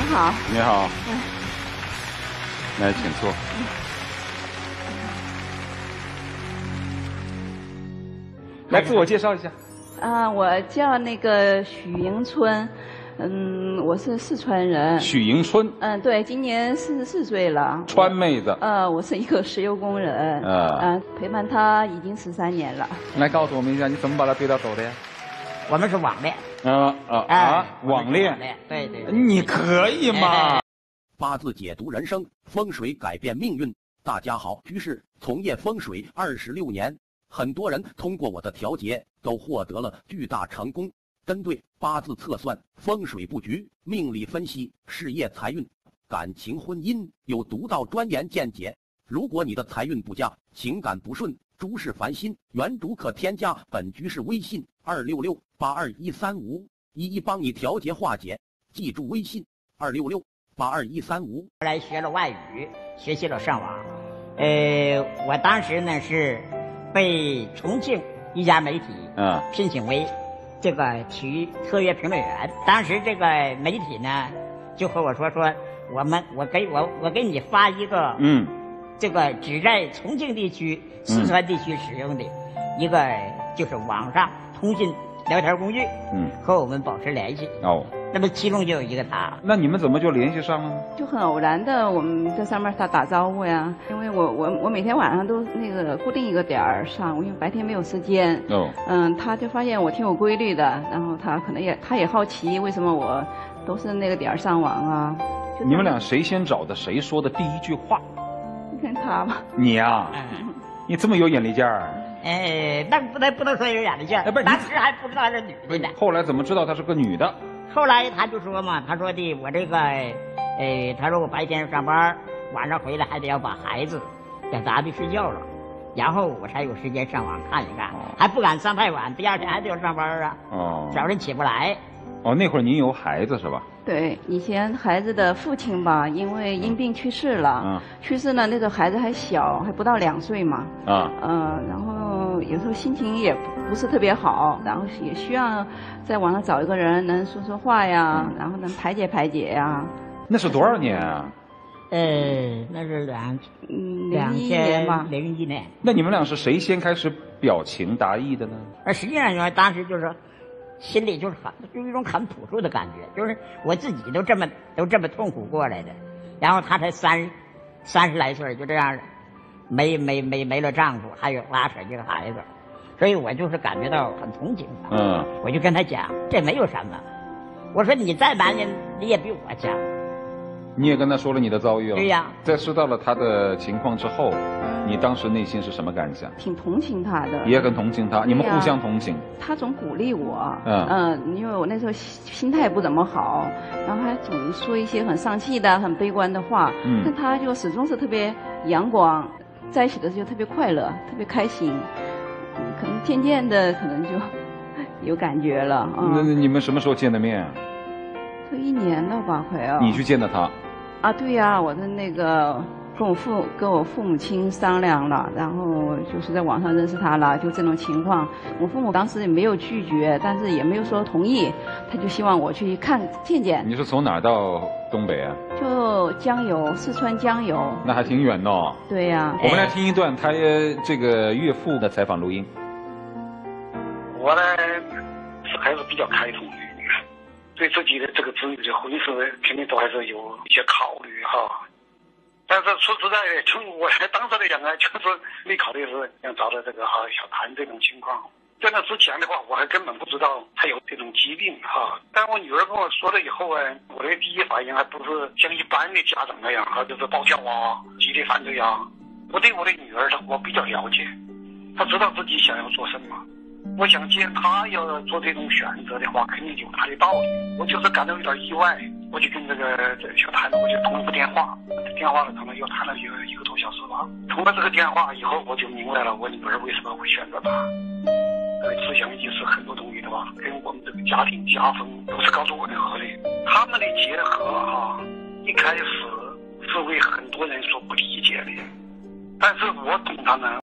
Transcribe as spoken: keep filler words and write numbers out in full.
好。 你好。 嗯。 来，请坐。来，自我介绍一下。 啊，我叫那个许迎春，嗯，我是四川人。 许迎春。 嗯，对，今年四十四岁了。 川妹子。 呃，我是一个石油工人。 啊。 嗯，陪伴他已经十三年了。 来，告诉我们一下，你怎么把他背到走的呀？ 我们是网恋。 啊啊啊！网恋。 对对。 你可以吗？ 八字解读人生，风水改变命运。大家好，居士从业风水二十六年。很多人通过我的调节都获得了巨大成功。针对八字测算、风水布局、命理分析、事业财运、感情婚姻有独到专研见解。如果你的财运不佳、情感不顺、诸事烦心，原主可添加本居士微信二六六八二一三五，一一帮你调节化解。记住微信二六六八二一三五。 后来学了外语，学习了上网。呃，我当时呢是被重庆一家媒体啊聘请为这个体育特约评论员。当时这个媒体呢就和我说说，我们我给我我给你发一个嗯， 这个只在重庆地区、四川地区使用的一个就是网上通讯聊天工具， 嗯， 和我们保持联系。 哦， 那么其中就有一个他。 那你们怎么就联系上了呢？ 就很偶然的，我们在上面他打招呼呀，因为我我我每天晚上都那个固定一个点儿上，因为白天没有时间。 哦。 嗯，他就发现我挺有规律的，然后他可能也他也好奇为什么我都是那个点儿上网啊。 你们俩谁先找的？谁说的第一句话？ 你看他吧。 你呀、啊， 嗯、 你这么有眼力劲儿。 哎，那不能不能说有眼力劲儿， 哎，不是， 当时还不知道是女的呢。 后来怎么知道她是个女的？ 后来他就说嘛，他说的我这个，呃，他说我白天上班，晚上回来还得要把孩子要打的睡觉了，然后我才有时间上网看一看，哦、还不敢上太晚，第二天还得要上班啊。 哦。 早晨起不来。 哦，那会儿您有孩子是吧？ 对，以前孩子的父亲吧，因为因病去世了。嗯。去世呢，那个孩子还小，还不到两岁嘛。啊。嗯，然后有时候心情也不是特别好，然后也需要在网上找一个人能说说话呀，嗯、然后能排解排解呀。 那是多少年啊？ 呃，那是两嗯两千年吧， 零一年。 那你们俩是谁先开始表情达意的呢？ 呃，实际上说当时就是。心里就是很就一种很朴素的感觉，就是我自己都这么都这么痛苦过来的，然后他才三三十来岁就这样没没没没了丈夫，还有拉扯一个孩子，所以我就是感觉到很同情他。嗯，我就跟他讲，这没有什么，我说你再男人你也比我强。 你也跟他说了你的遭遇了。 对呀。 在知道了他的情况之后，你当时内心是什么感想？ 挺同情他的。 也很同情他，你们互相同情。 他总鼓励我，嗯嗯，因为我那时候心态不怎么好，然后还总说一些很丧气的、很悲观的话。嗯。但他就始终是特别阳光，在一起的时候特别快乐，特别开心。嗯，可能渐渐的，可能就有感觉了。嗯、 那你们什么时候见的面啊？ 都一年了吧，快要。 你去见的他？ 啊，对呀、啊，我的那个跟我父跟我父母亲商量了，然后就是在网上认识他了，就这种情况，我父母当时也没有拒绝，但是也没有说同意，他就希望我去看见见。 你是从哪儿到东北啊？ 就江油，四川江油。 那还挺远的哦。 对呀、啊。 我们来听一段他这个岳父的采访录音。 我呢是还是比较开通的。对自己的这个子女的婚事，肯定都还是有一些考虑哈。但是说实在的，从我当时来讲呢，就是没考虑是想找到这个哈小谭这种情况。在那之前的话，我还根本不知道他有这种疾病哈。但我女儿跟我说了以后啊，我的第一反应还不是像一般的家长那样哈，就是暴跳啊、激烈犯罪啊。我对我的女儿，我比较了解，她知道自己想要做什么。我想，既然他要做这种选择的话，肯定有他的道理。我就是感到有点意外，我就跟这个这个小谭，我就通了个电话，电话了可能又谈了一个一个多小时吧。通了这个电话以后，我就明白了我女儿为什么会选择他。呃，思想意识很多东西的话，跟我们这个家庭家风都是高度吻合的。他们的结合哈、啊，一开始是为很多人所不理解的，但是我懂他们。